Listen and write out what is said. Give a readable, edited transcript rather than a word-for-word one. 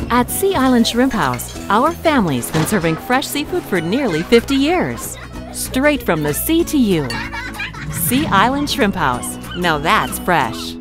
At Sea Island Shrimp House, our family's been serving fresh seafood for nearly 50 years. Straight from the sea to you. Sea Island Shrimp House. Now that's fresh.